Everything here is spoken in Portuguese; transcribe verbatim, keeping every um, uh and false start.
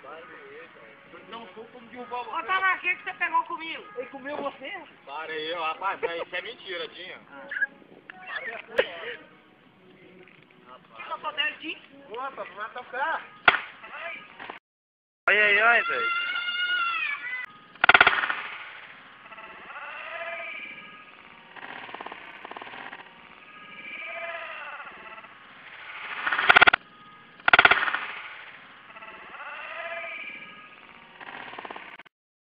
Não sou como derrubar você. Ô, Tana, que que você pegou comigo? Ele comeu você? Para aí, ó, rapaz, isso é mentira, Dinho. O que eu sou dele, Tim? Opa, vai tocar. Olha aí, olha, velho.